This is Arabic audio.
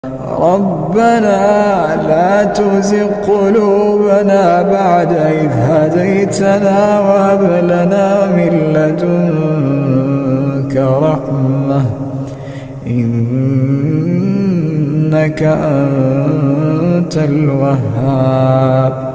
ربنا لا تزغ قلوبنا بعد إذ هديتنا وهب لنا من لدنك رحمة إنك أنت الوهاب.